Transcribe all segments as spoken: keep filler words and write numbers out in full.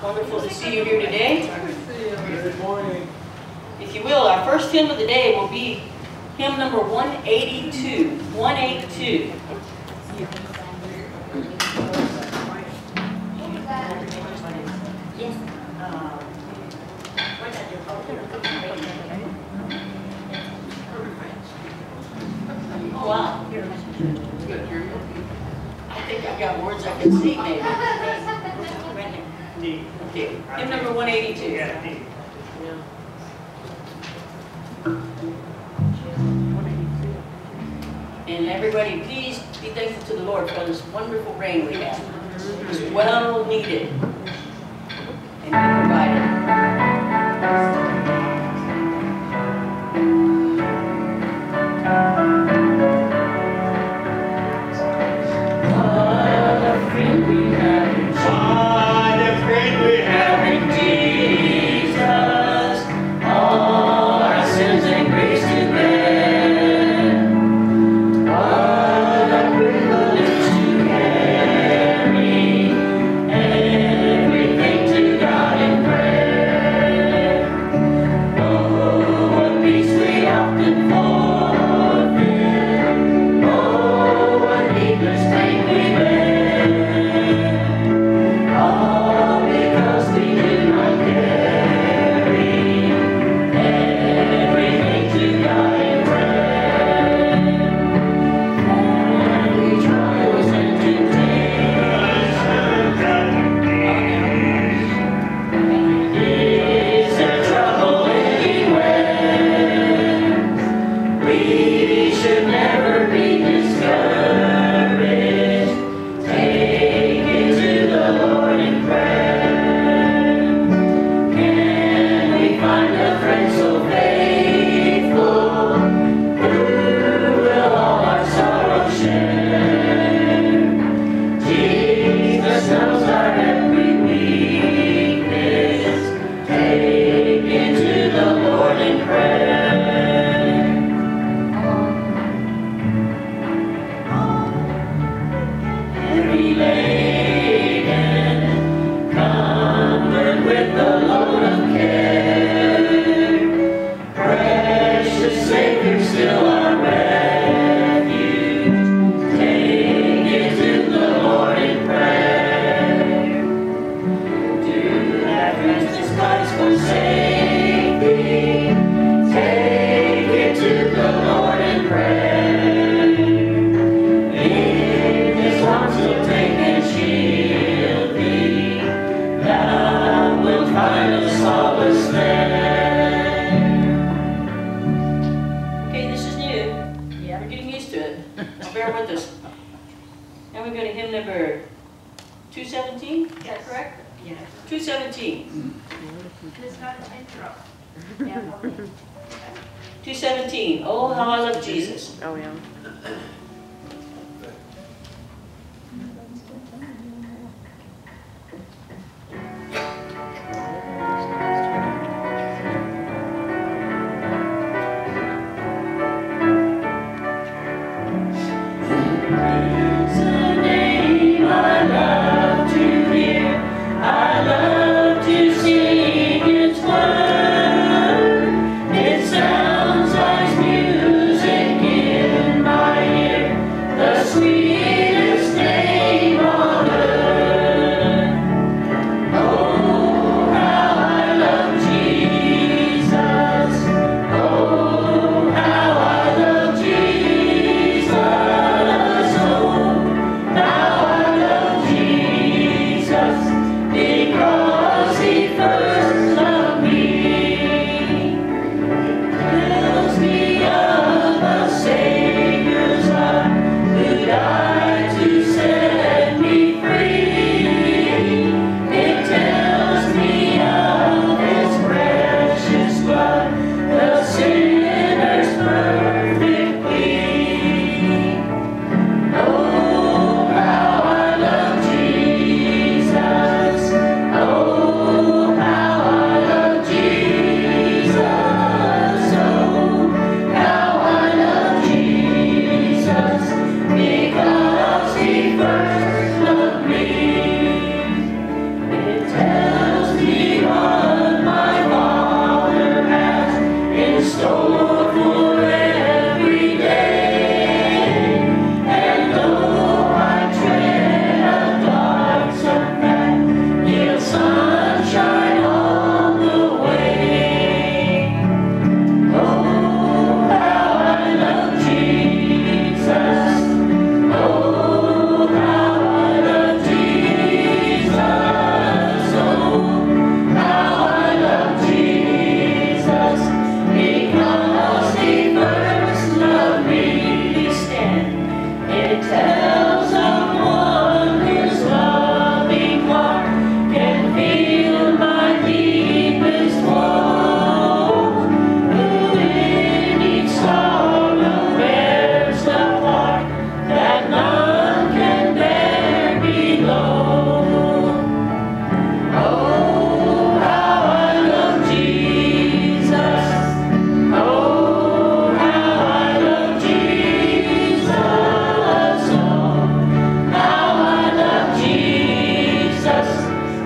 Wonderful to see you here today. Good morning. If you will, our first hymn of the day will be hymn number one eighty-two. one eighty-two. Oh, wow. I think I've got words I can sing, maybe. Okay, hymn number one eighty-two. Yeah, D. And everybody, please be thankful to the Lord for this wonderful rain we have. It's well needed and He provided. two seventeen. Oh, how I love Jesus. Oh, yeah. It sounds like music in my ear.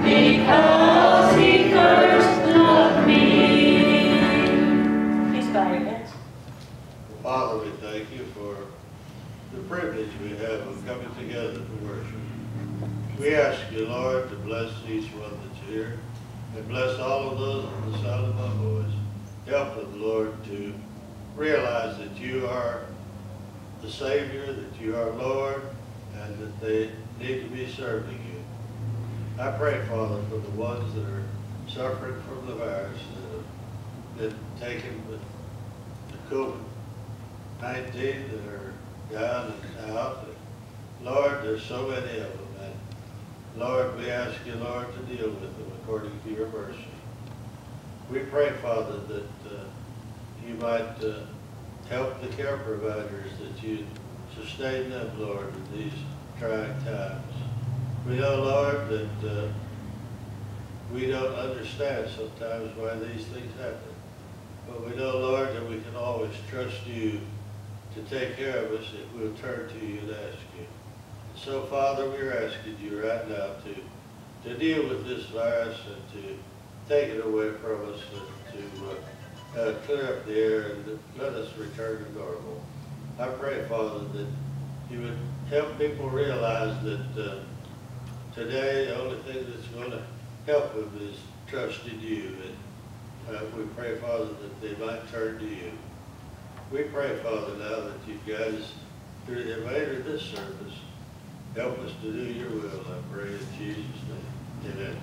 because he first loved me. Please bow your heads. Father, we thank you for the privilege we have of coming together to worship. We ask you, Lord, to bless each one that's here, and bless all of those on the sound of my voice. Help them, Lord, to realize that you are the Savior, that you are Lord, and that they need to be serving you. I pray, Father, for the ones that are suffering from the virus, that have been taken with the COVID nineteen, that are down and out. Lord, there's so many of them. And Lord, we ask you, Lord, to deal with them according to your mercy. We pray, Father, that uh, you might uh, help the care providers, that you sustain them, Lord, in these trying times. We know, Lord, that uh, we don't understand sometimes why these things happen. But we know, Lord, that we can always trust you to take care of us if we'll turn to you and ask you. So, Father, we're asking you right now to, to deal with this virus and to take it away from us and to uh, uh, clear up the air and let us return to normal. I pray, Father, that you would help people realize that uh, today the only thing that's going to help them is trust in you. And uh, we pray, Father, that they might turn to you. We pray, Father, now that you guys, through the remainder of this service, help us to do your will. I pray in Jesus' name. Amen.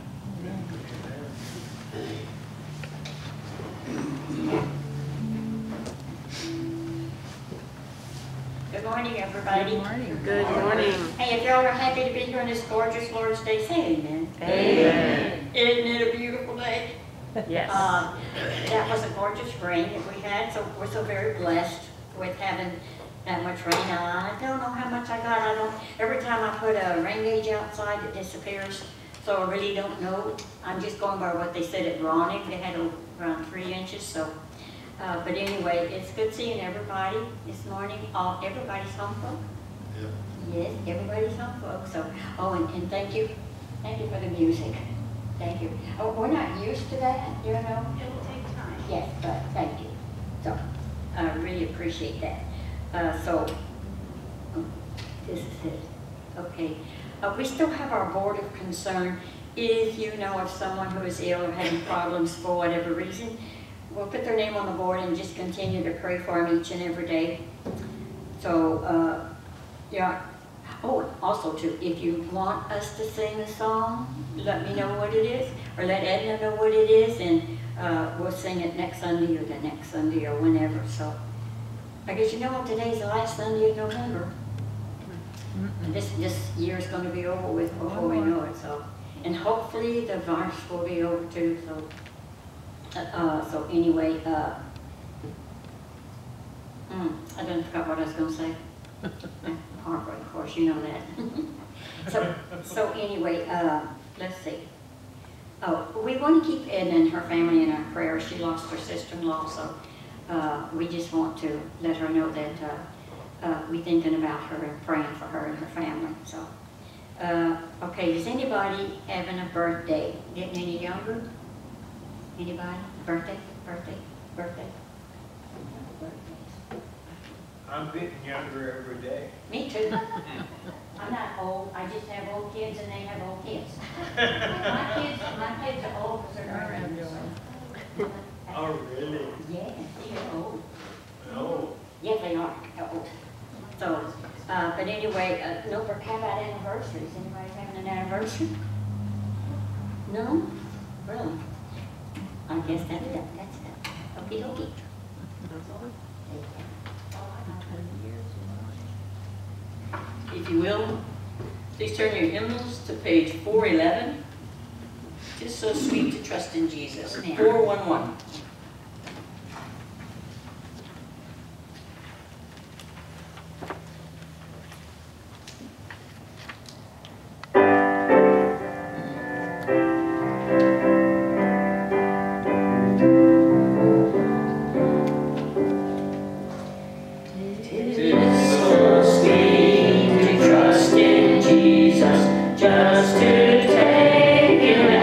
Good morning, everybody. Good morning. Good morning. Hey, if y'all are happy to be here on this gorgeous Lord's Day, say amen. Amen. Isn't it a beautiful day? Yes. Um, that was a gorgeous rain that we had, so we're so very blessed with having that much rain. I don't know how much I got. I don't. Every time I put a rain gauge outside, it disappears. So I really don't know. I'm just going by what they said at Ronnie. They had around three inches. So, uh, but anyway, it's good seeing everybody this morning. All everybody's home, folks. Yeah. Yes, everybody's home, folks. So, oh, and, and thank you, thank you for the music. Thank you. Oh, we're not used to that, you know. It will take time. Yes, but thank you. So, I really appreciate that. Uh, so, oh, this is it. Okay. Uh, we still have our board of concern. If you know of someone who is ill or having problems for whatever reason, we'll put their name on the board and just continue to pray for them each and every day. So, uh, yeah. Oh, also too, if you want us to sing a song, let me know what it is, or let Edna know what it is, and uh, we'll sing it next Sunday or the next Sunday or whenever. So, I guess you know today's the last Sunday of November. And this this year's going to be over with before we know it. So, and hopefully the virus will be over too. So, uh, so anyway, uh, mm, I done forgot what I was going to say. Heartbreak, of course, you know that. so, so anyway, uh, let's see. Oh, we want to keep Edna and her family in our prayers. She lost her sister-in-law, so uh, we just want to let her know that uh, uh, we're thinking about her and praying for her and her family. So, uh, okay, is anybody having a birthday? Getting any younger? Anybody? Birthday? Birthday? Birthday? I'm getting younger every day. Me too. I'm not old. I just have old kids and they have old kids. my kids, my kids are old because they're around. Oh, really? Yeah, they're old. No. Yeah, they are old. So, uh, but anyway, uh, no. How about anniversaries? Anybody having an anniversary? No, really. I guess that's it. That's it. Okie dokie. If you will, please turn your hymnals to page four eleven. It's so sweet to trust in Jesus. four one one. Just to take it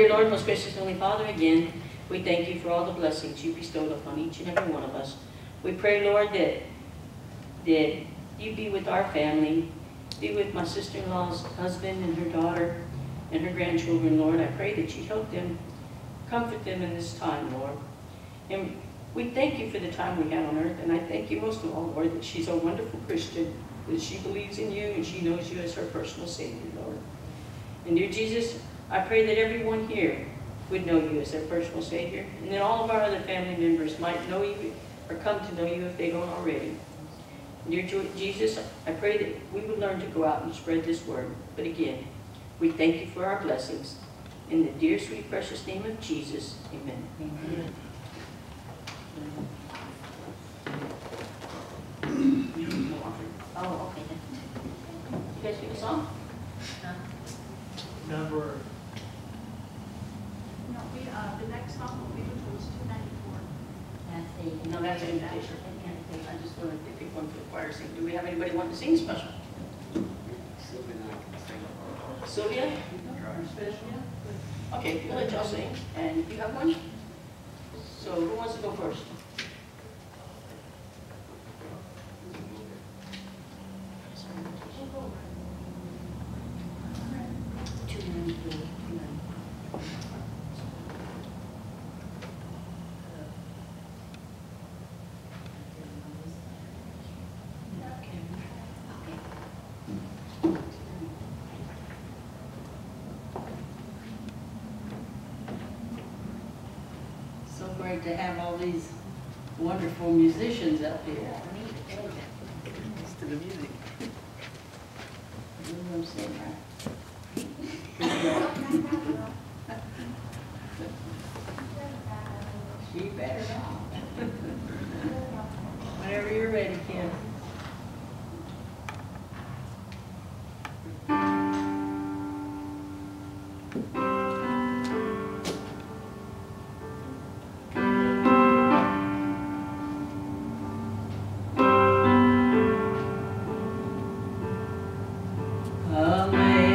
dear Lord, most gracious Heavenly Father, again, we thank you for all the blessings you bestowed upon each and every one of us. We pray, Lord, that, that you be with our family, be with my sister-in-law's husband and her daughter and her grandchildren, Lord. I pray that you help them, comfort them in this time, Lord. And we thank you for the time we have on earth, and I thank you most of all, Lord, that she's a wonderful Christian, that she believes in you and she knows you as her personal Savior, Lord. And dear Jesus, I pray that everyone here would know you as their personal Savior, and that all of our other family members might know you or come to know you if they don't already. Dear Jesus, I pray that we would learn to go out and spread this word. But again, we thank you for our blessings. In the dear, sweet, precious name of Jesus, amen. Amen. Oh, okay. You guys sing a song? Number, No, we, uh, the next song will be was two ninety-four. That's the, No, that's an invitation. I just wanted to pick one for the choir sing. Do we have anybody want to sing special? Sylvia and I can sing. Sylvia? Okay, we'll let y'all sing. And you have one? So who wants to go first? two ninety-four, two ninety-four. So great to have all these wonderful musicians up here. It's to the music. You know what I'm saying, right? She better not. Whenever you're ready, Kim. Amazing.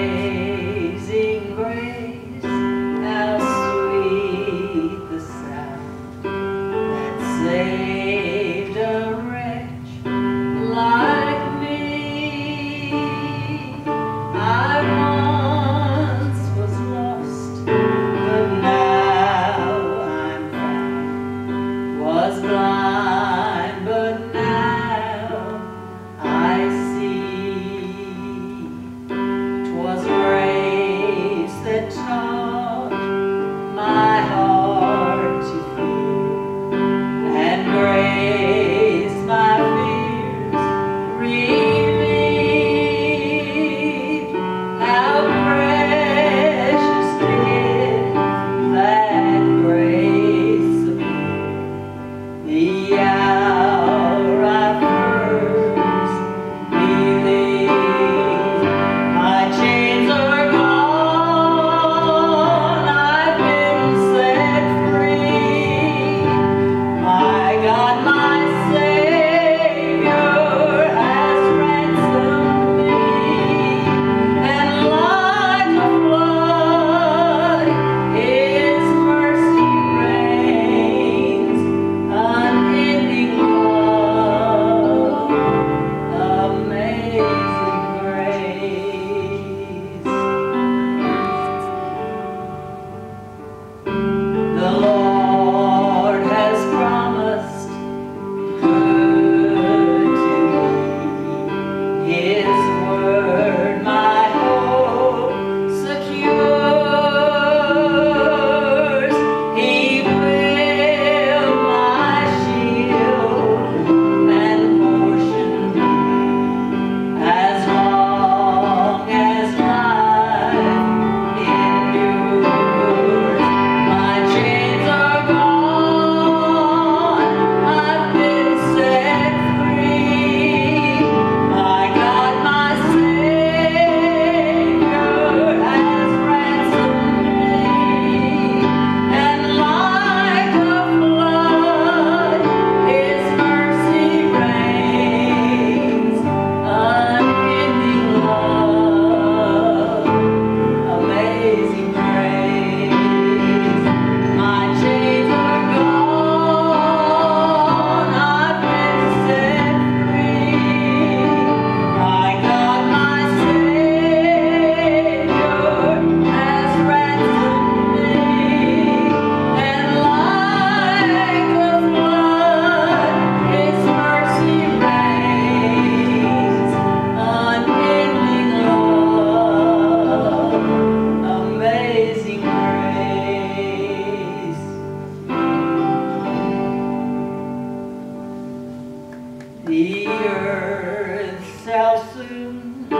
shall soon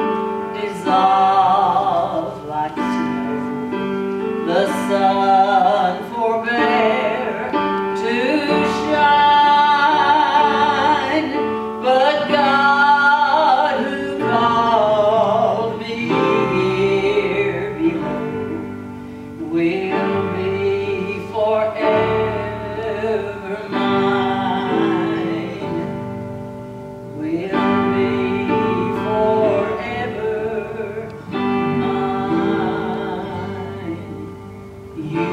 dissolve like snow. The sun forbear to shine, but God who called me here below will be forever mine, will be forever mine. You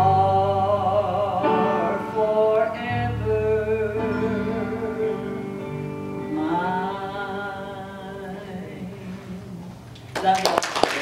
are forever mine. Love you.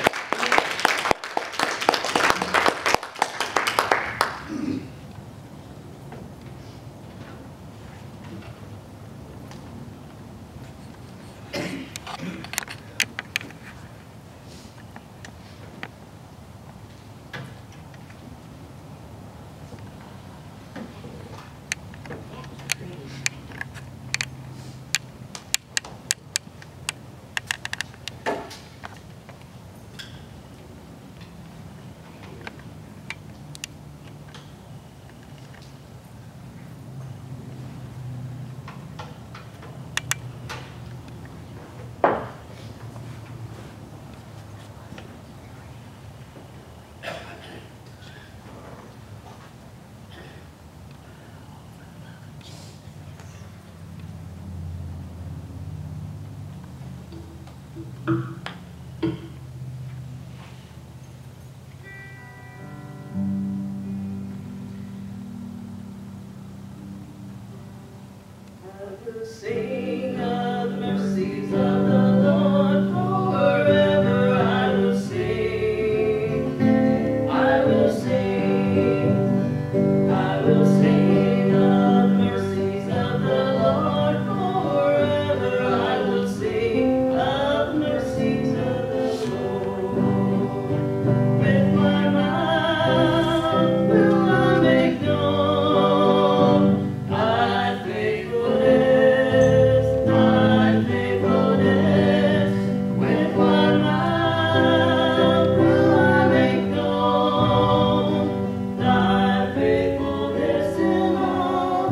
Sing of the mercies of the Lord forever. I will sing, I will sing, I will sing of the mercies of the Lord forever. I will sing of the mercies of the Lord. With my mouth will I make known thy faithfulness, thy faithfulness. With my mouth will I make known thy faithfulness in all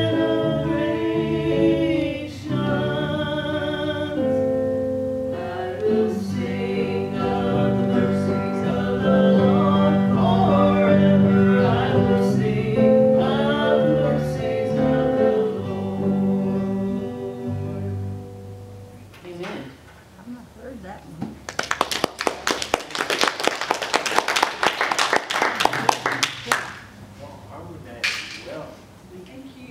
generations. I will sing of the mercies of the Lord forever. I will sing of the mercies of the Lord. Amen. I've not heard that one. Well, I would ask, well, Thank you.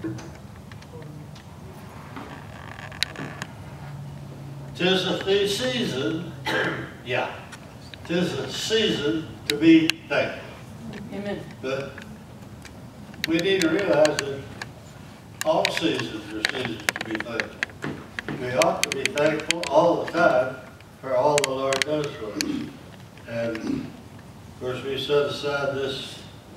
'Tis the season, yeah, 'tis a season to be thankful. Amen. But we need to realize that all seasons are seasons to be thankful. We ought to be thankful all the time for all the Lord does for us. And of course, we set aside this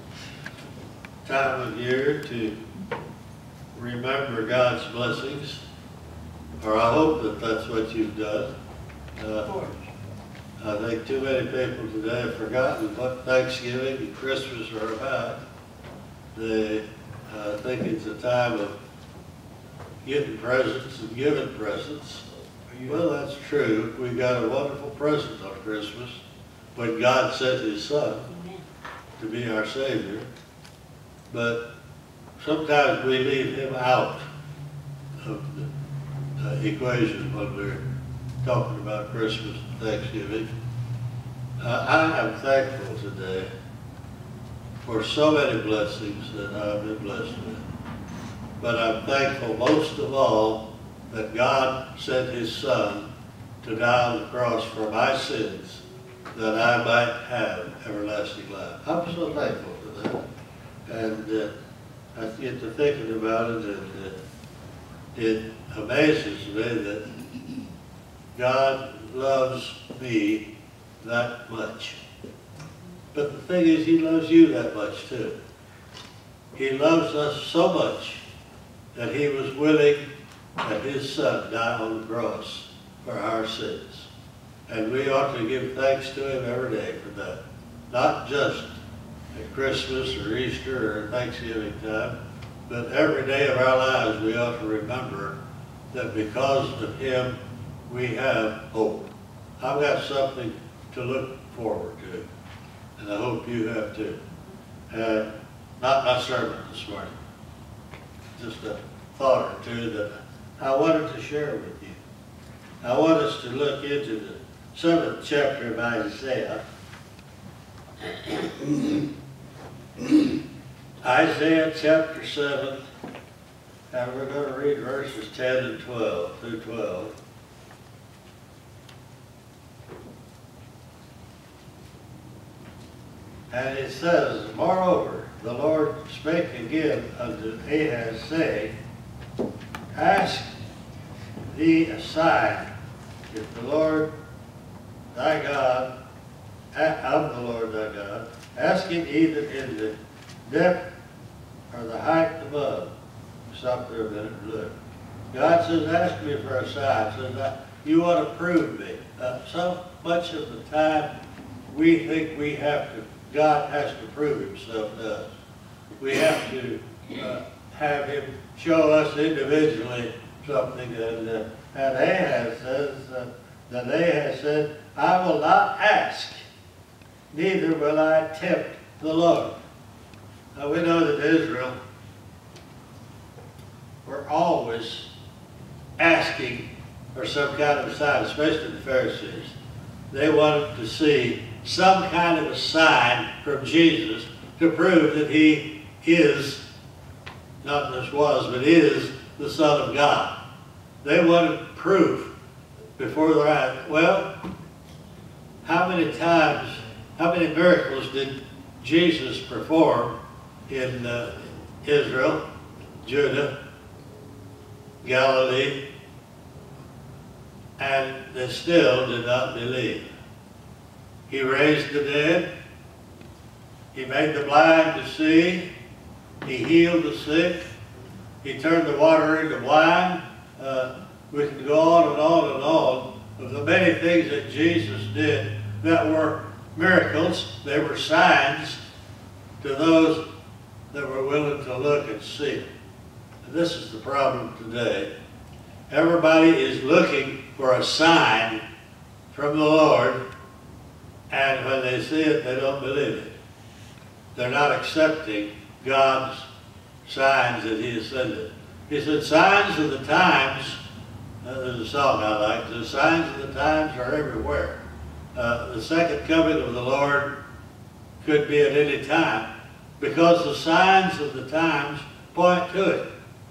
time of year to remember God's blessings, or I hope that that's what you've done. Uh, I think too many people today have forgotten what Thanksgiving and Christmas are about. They uh, think it's a time of getting presents and giving presents. Well, that's true. We got a wonderful present on Christmas when God sent His Son to be our Savior. But sometimes we leave Him out of the uh, equation when we're talking about Christmas and Thanksgiving. Uh, I am thankful today for so many blessings that I've been blessed with. But I'm thankful most of all that God sent His Son to die on the cross for my sins, that I might have everlasting life. I'm so thankful for that. And uh, I get to thinking about it, and uh, it amazes me that God loves me that much. But the thing is, He loves you that much too. He loves us so much that He was willing that His Son die on the cross for our sins. And we ought to give thanks to Him every day for that. Not just at Christmas or Easter or Thanksgiving time, but every day of our lives we ought to remember that because of Him we have hope. I've got something to look forward to, and I hope you have too. Uh, not my sermon this morning, just a thought or two that I wanted to share with you. I want us to look into the seventh chapter of Isaiah. Isaiah chapter seven, and we're going to read verses ten and twelve through twelve. And it says, Moreover, the Lord spake again unto Ahaz, saying, Ask thee a sign, if the Lord thy God, of the Lord thy God, ask him either in the depth or the height above. Stop there a minute and look. God says, ask me for a sign. Says, you want to prove me. Uh, so much of the time we think we have to, God has to prove Himself to us. We have to uh, have Him show us individually something. And, uh, and Ahaz says, uh, that Ahaz said, I will not ask, neither will I tempt the Lord. Now we know that Israel were always asking for some kind of a sign, especially the Pharisees. They wanted to see some kind of a sign from Jesus to prove that He is, not just was, but is the Son of God. They wanted proof before their eyes. Well, how many times, how many miracles did Jesus perform in uh, Israel, Judah, Galilee, and they still did not believe? He raised the dead. He made the blind to see. He healed the sick. He turned the water into wine. Uh, we can go on and on and on of the many things that Jesus did that were miracles. They were signs to those that were willing to look and see. And this is the problem today. Everybody is looking for a sign from the Lord, and when they see it, they don't believe it. They're not accepting God's signs that He has sent. He said, signs of the times, uh, there's a song I like, the signs of the times are everywhere. Uh, the second coming of the Lord could be at any time, because the signs of the times point to it.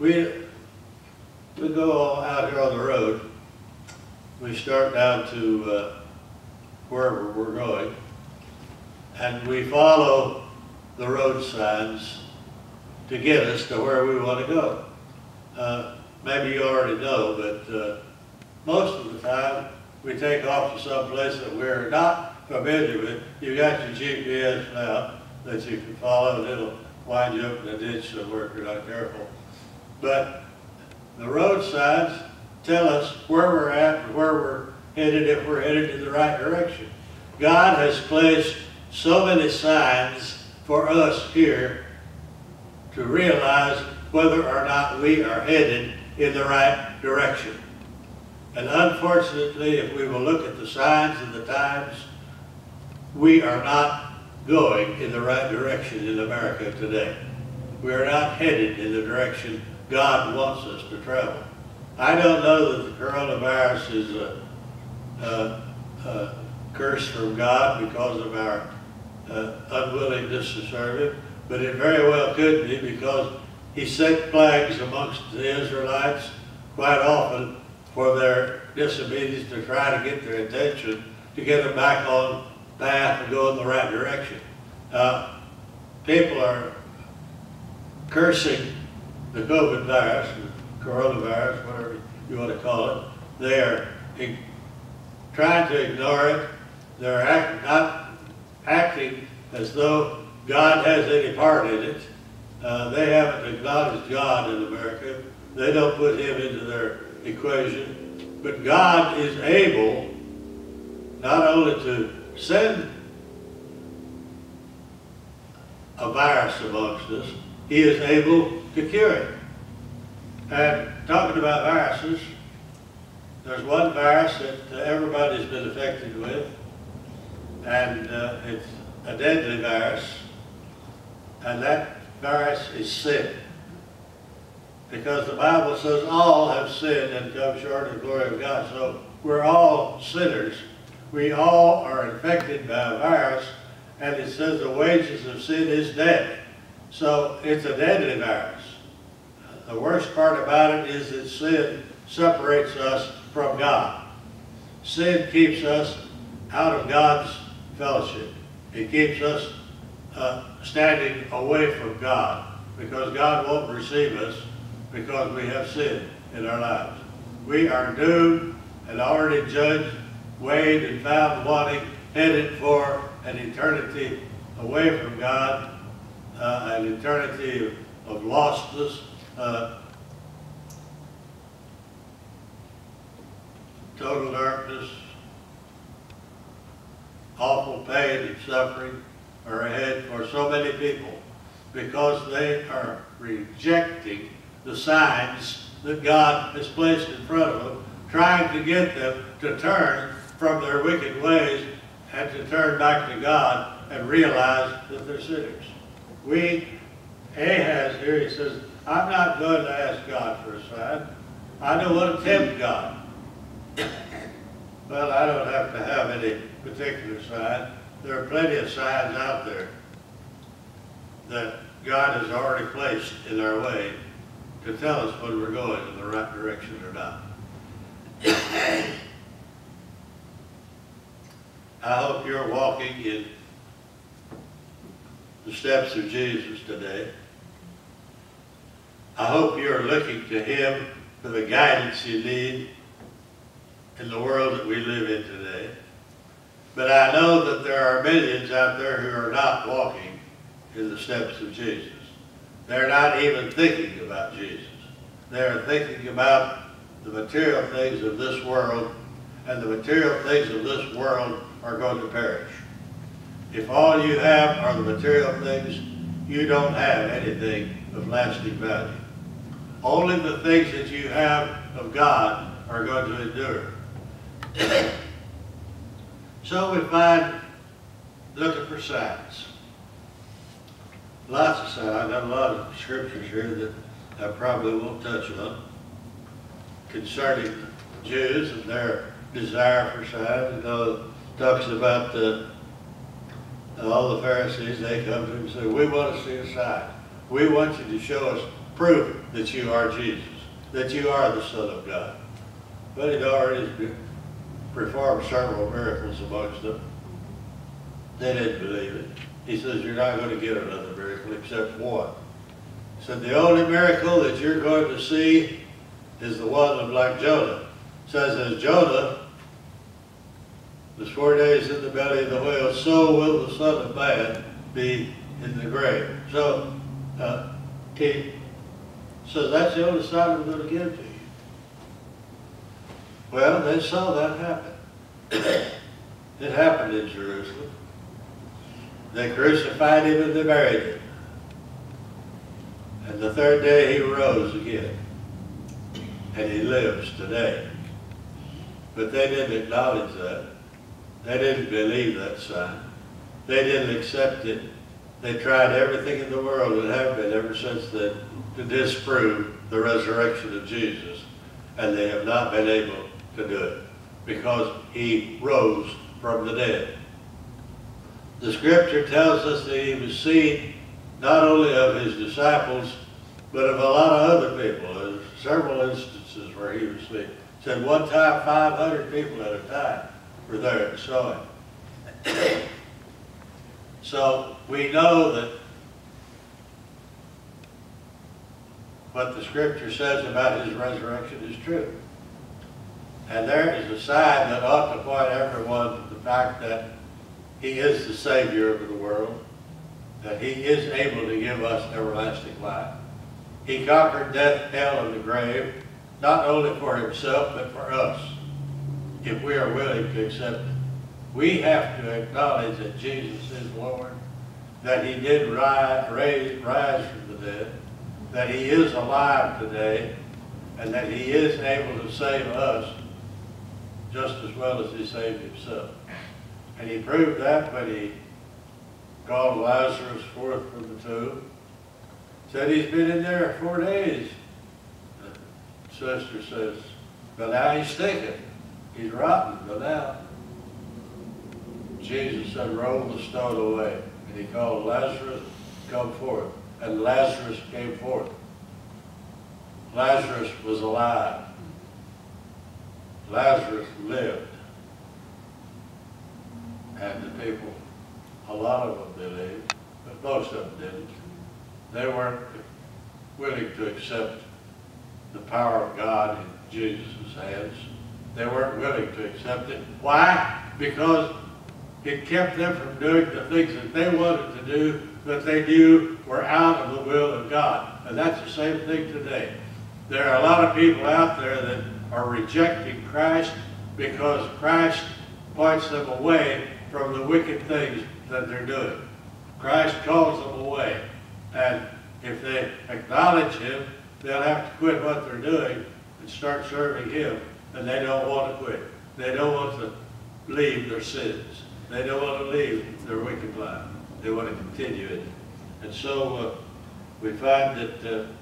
we, we go out here on the road. We start down to uh, wherever we're going, and we follow the road signs to get us to where we want to go. Uh, maybe you already know, but uh, most of the time we take off to some place that we're not familiar with. You got your G P S now that you can follow, and it'll wind you up in a ditch somewhere if you're not careful. But the road signs tell us where we're at and where we're headed if we're headed in the right direction. God has placed so many signs for us here to realize whether or not we are headed in the right direction. And unfortunately, if we will look at the signs and the times, we are not going in the right direction in America today. We are not headed in the direction God wants us to travel. I don't know that the coronavirus is a, a, a curse from God because of our uh, unwillingness to serve Him, but it very well could be because He sent plagues amongst the Israelites quite often for their disobedience to try to get their attention, to get them back on path and go in the right direction. Uh, people are cursing the COVID virus, the coronavirus, whatever you want to call it. They are trying to ignore it. They're act, not acting as though God has any part in it. Uh, they haven't acknowledged God in America. They don't put Him into their equation. But God is able not only to send a virus amongst us, He is able to cure it. And talking about viruses, there's one virus that uh, everybody's been affected with, and uh, it's a deadly virus, and that virus is sin. Because the Bible says all have sinned and come short of the glory of God. So we're all sinners. We all are infected by a virus, and it says the wages of sin is death. So it's a deadly virus. The worst part about it is that sin separates us from God. Sin keeps us out of God's fellowship. It keeps us uh, standing away from God, because God won't receive us because we have sin in our lives. We are doomed and already judged, weighed and found wanting, headed for an eternity away from God, uh, an eternity of, of lostness, uh, total darkness, awful pain and suffering are ahead for so many people because they are rejecting the signs that God has placed in front of them, trying to get them to turn from their wicked ways and to turn back to God and realize that they're sinners. We, Ahaz here, he says, I'm not going to ask God for a sign. I don't want to tempt God. Well, I don't have to have any particular sign. There are plenty of signs out there that God has already placed in our way to tell us when we're going in the right direction or not. I hope you're walking in the steps of Jesus today. I hope you're looking to Him for the guidance you need in the world that we live in today. But I know that there are millions out there who are not walking in the steps of Jesus. They're not even thinking about Jesus. They're thinking about the material things of this world, and the material things of this world are going to perish. If all you have are the material things, you don't have anything of lasting value. Only the things that you have of God are going to endure. So we find looking for signs. Lots of signs. I've got a lot of scriptures here that I probably won't touch on concerning Jews and their desire for signs. You know, it talks about the, all the Pharisees. They come to him and say, we want to see a sign. We want you to show us proof that you are Jesus, that you are the Son of God. But he'd already performed several miracles amongst them. They didn't believe it. He says, you're not going to get another miracle except one. He said, the only miracle that you're going to see is the one of like Jonah. It says, as Jonah was four days in the belly of the whale, so will the Son of Man be in the grave. So, uh, he says, that's the only sign I'm going to give to you. Well, they saw that happen. It happened in Jerusalem. They crucified him and they buried him. And the third day he rose again. And he lives today. But they didn't acknowledge that. They didn't believe that sign. They didn't accept it. They tried everything in the world and have been ever since then to disprove the resurrection of Jesus. And they have not been able to do it because he rose from the dead. The scripture tells us that he was seen not only of his disciples, but of a lot of other people. There's several instances where he was seen. It said one time five hundred people at a time were there and saw him. So we know that what the scripture says about his resurrection is true. And there is a sign that ought to point everyone to the fact that he is the Savior of the world, that he is able to give us everlasting life. He conquered death, hell, and the grave, not only for himself, but for us, if we are willing to accept it. We have to acknowledge that Jesus is Lord, that he did rise, raise, rise from the dead, that he is alive today, and that he is able to save us just as well as he saved himself. And he proved that when he called Lazarus forth from the tomb. Said he's been in there four days. The sister says, but now he's stinking. He's rotten, but now. Jesus said, roll the stone away. And he called Lazarus, come forth. And Lazarus came forth. Lazarus was alive. Lazarus lived. And the people, a lot of them believed, but most of them didn't. They weren't willing to accept the power of God in Jesus' hands. They weren't willing to accept it. Why? Because it kept them from doing the things that they wanted to do that they knew were out of the will of God. And that's the same thing today. There are a lot of people out there that are rejecting Christ because Christ points them away from the wicked things that they're doing. Christ calls them away. And if they acknowledge him, they'll have to quit what they're doing and start serving him. And they don't want to quit. They don't want to leave their sins. They don't want to leave their wicked life. They want to continue it. And so uh, we find that uh,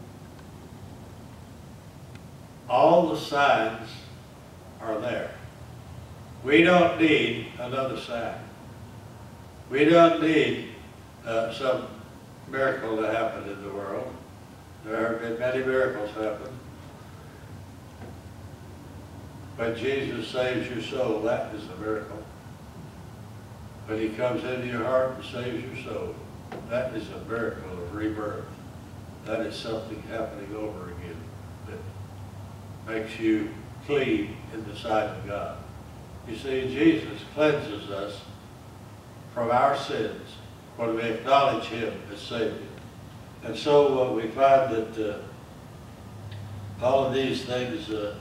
all the signs are there. We don't need another sign. We don't need uh, some miracle to happen in the world. There have been many miracles happen. But Jesus saves your soul. That is a miracle. When he comes into your heart and saves your soul, that is a miracle of rebirth. That is something happening over again that makes you clean in the sight of God. You see, Jesus cleanses us from our sins when we acknowledge him as Savior. And so uh, we find that uh, all of these things uh,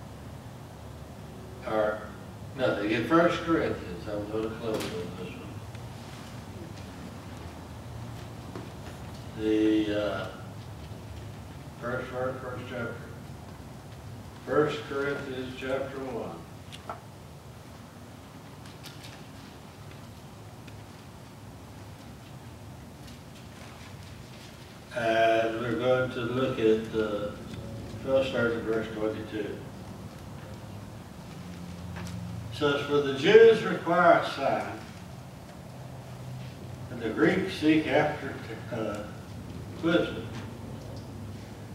are nothing. In First Corinthians, I'm going to close on this one. The uh, first verse, first chapter. First Corinthians chapter one. And we're going to look at, uh, I'll start at verse twenty-two. It says, for the Jews require a sign, and the Greeks seek after uh, wisdom.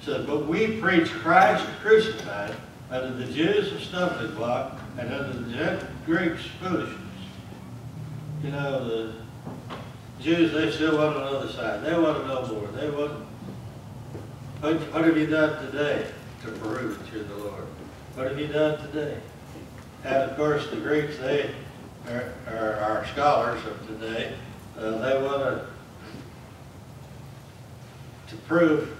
says, but we preach Christ crucified, unto the Jews a stumbling block, and unto the Greeks foolishness. You know, the Jews, they still want another side. They want to know more. They want, what, what have you done today to prove that you're the Lord? What have you done today? And of course, the Greeks, they are, are our scholars of today. Uh, they want to, to prove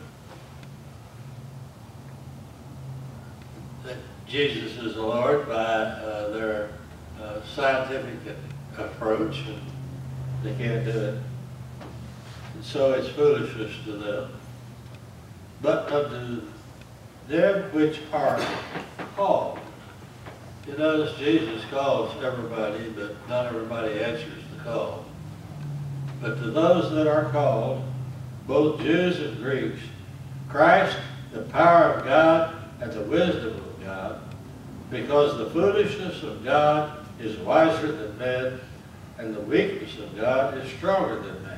that Jesus is the Lord by uh, their uh, scientific approach, and they can't do it. And so it's foolishness to them. But unto them which are called. You notice Jesus calls everybody, but not everybody answers the call. But to those that are called, both Jews and Greeks, Christ, the power of God and the wisdom of God, because the foolishness of God is wiser than men, and the weakness of God is stronger than man.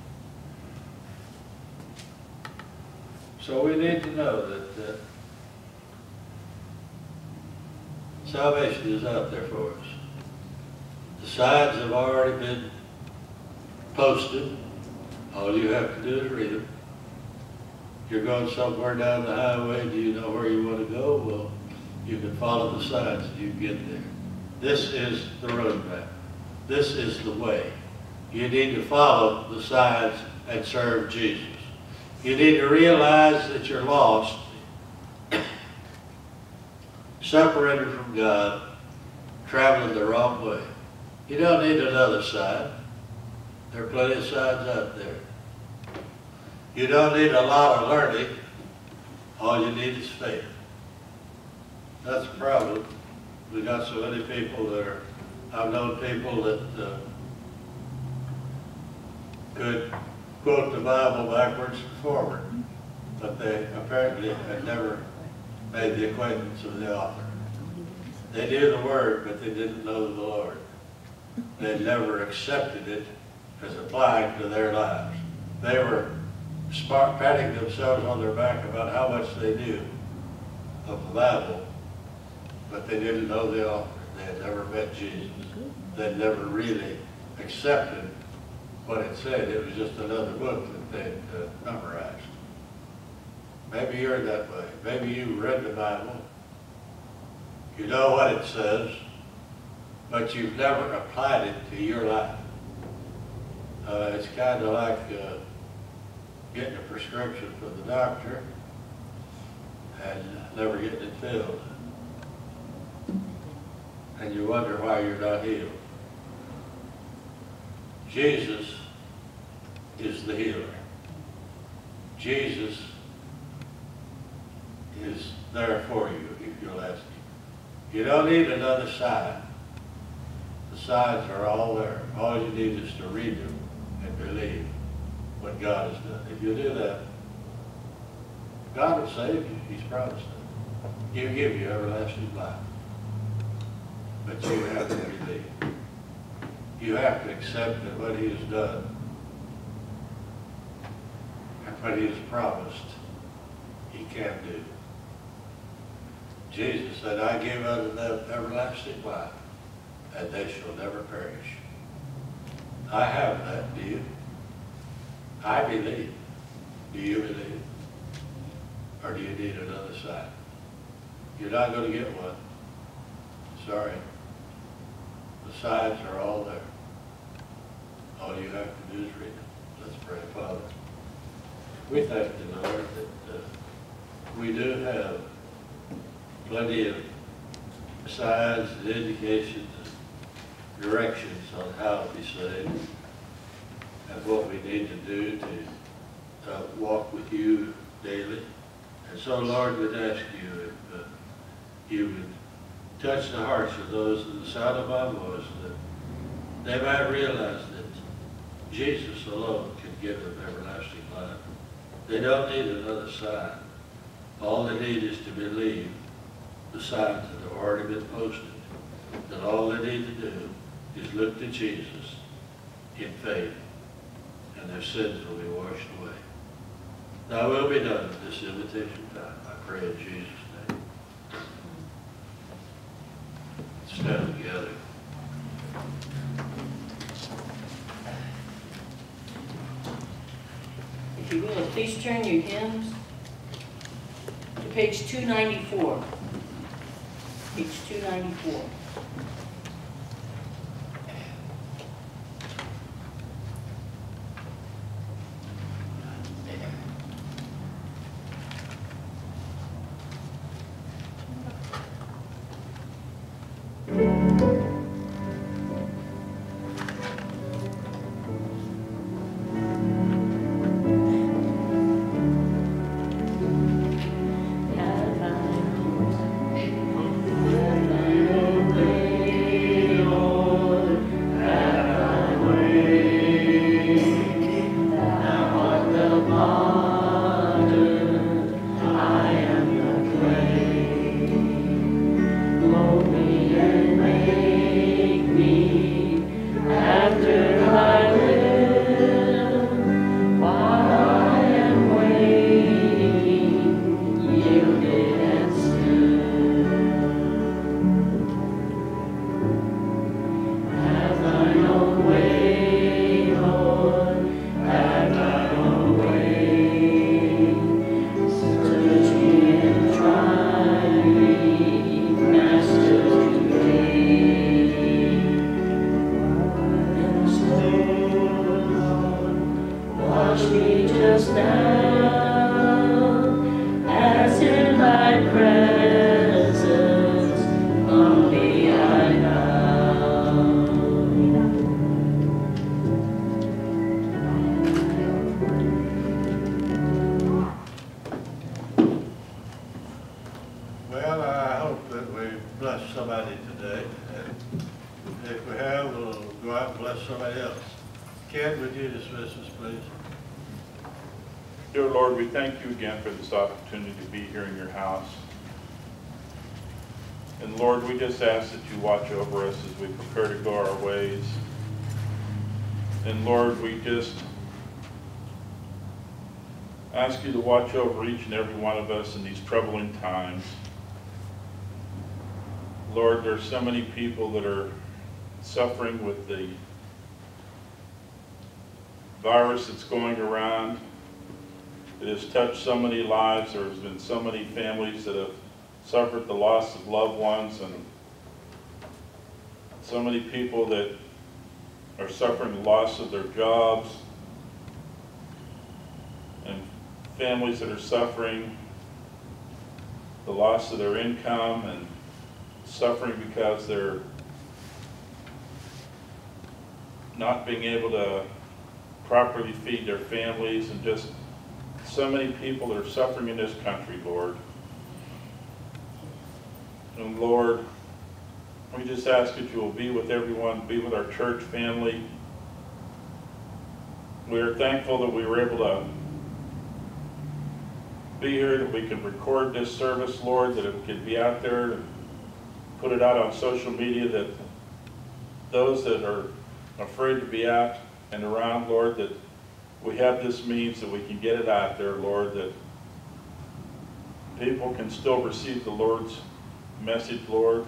So we need to know that uh, salvation is out there for us. The signs have already been posted. All you have to do is read them. You're going somewhere down the highway, do you know where you want to go? Well, you can follow the signs and you can get there. This is the roadmap. This is the way. You need to follow the signs and serve Jesus. You need to realize that you're lost, separated from God, traveling the wrong way. You don't need another sign. There are plenty of signs out there. You don't need a lot of learning. All you need is faith. That's the problem. We got so many people that are, I've known people that uh, could quote the Bible backwards and forward, but they apparently had never made the acquaintance of the author. They knew the Word, but they didn't know the Lord. They never accepted it as applying to their lives. They were smart, patting themselves on their back about how much they knew of the Bible, but they didn't know the author. They had never met Jesus. They'd never really accepted what it said. It was just another book that they'd uh, memorized. Maybe you're that way. Maybe you read the Bible. You know what it says, but you've never applied it to your life. Uh, it's kind of like uh, getting a prescription from the doctor and never getting it filled. And you wonder why you're not healed. Jesus is the healer. Jesus is there for you if you'll ask him. You don't need another sign. The signs are all there. All you need is to read them and believe what God has done. If you do that, God will save you. He's promised it. He'll give you everlasting life. But you have to believe. You have to accept that what he has done and what he has promised, he can do. Jesus said, I give unto them everlasting life, and they shall never perish. I have that, do you? I believe. Do you believe? Or do you need another sign? You're not going to get one. Sorry. The signs are all there. All you have to do is read them. Let's pray. Father, we thank you, Lord, that uh, we do have plenty of signs and indications and directions on how to be saved and what we need to do to uh, walk with you daily. And so, Lord, we'd ask you if uh, you would touch the hearts of those in the sound of my voice, that they might realize that Jesus alone can give them everlasting life. They don't need another sign. All they need is to believe the signs that have already been posted. And all they need to do is look to Jesus in faith, and their sins will be washed away. Thy will be done at this invitation time, I pray in Jesus' name. Stand together. If you will, please turn your hymns to page two ninety-four. Page two ninety-four. Well, I hope that we bless somebody today. And if we have, we'll go out and bless somebody else. Ken, would you dismiss us, please? Dear Lord, we thank you again for this opportunity to be here in your house. And Lord, we just ask that you watch over us as we prepare to go our ways. And Lord, we just ask you to watch over each and every one of us in these troubling times. Lord, there's so many people that are suffering with the virus that's going around. It has touched so many lives. There's been so many families that have suffered the loss of loved ones, and so many people that are suffering the loss of their jobs, and families that are suffering the loss of their income and suffering because they're not being able to properly feed their families, and just so many people that are suffering in this country, Lord. And Lord, we just ask that you will be with everyone, be with our church family. We are thankful that we were able to be here, that we can record this service, Lord, that it could be out there and put it out on social media, that those that are afraid to be out and around, Lord, that we have this means that we can get it out there, Lord, that people can still receive the Lord's message, Lord.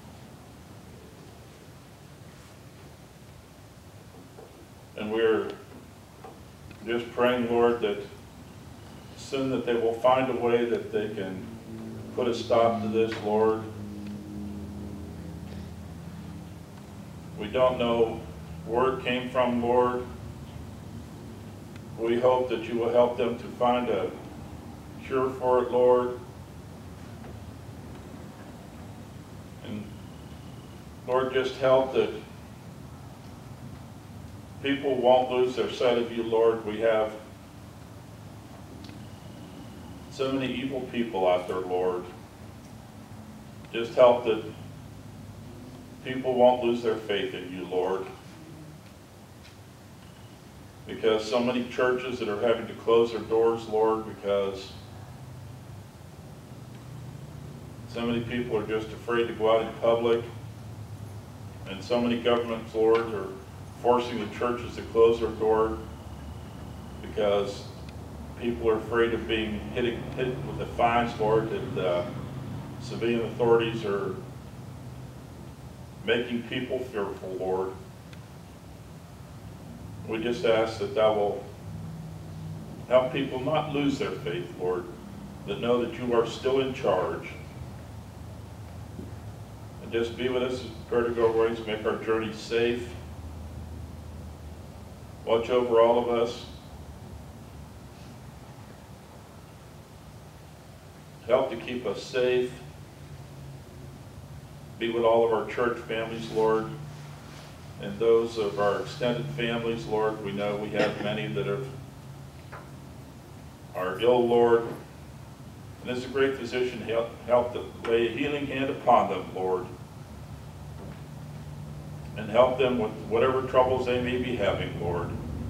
And we're just praying, Lord, that soon that they will find a way that they can put a stop to this, Lord. We don't know where it came from, Lord. We hope that you will help them to find a cure for it, Lord. And Lord, just help that people won't lose their sight of you, Lord. We have so many evil people out there, Lord. Just help that people won't lose their faith in you, Lord. Because so many churches that are having to close their doors, Lord, because so many people are just afraid to go out in public. And so many governments, Lord, are forcing the churches to close their door because people are afraid of being hit, hit with the fines, Lord, that uh, civilian authorities are making people fearful, Lord. We just ask that thou will help people not lose their faith, Lord, that know that you are still in charge. And just be with us as we prepare to go our ways, make our journey safe. Watch over all of us. Help to keep us safe. Be with all of our church families, Lord, and those of our extended families, Lord. We know we have many that have, are ill, Lord. And as a great physician, help, help to lay a healing hand upon them, Lord. And help them with whatever troubles they may be having, Lord.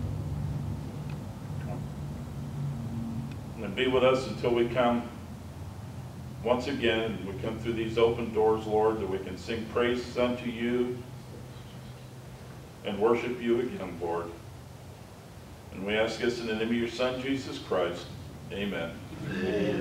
And be with us until we come once again, we come through these open doors, Lord, that we can sing praises unto you and worship you again, Lord. And we ask this in the name of your Son, Jesus Christ. Amen. Amen.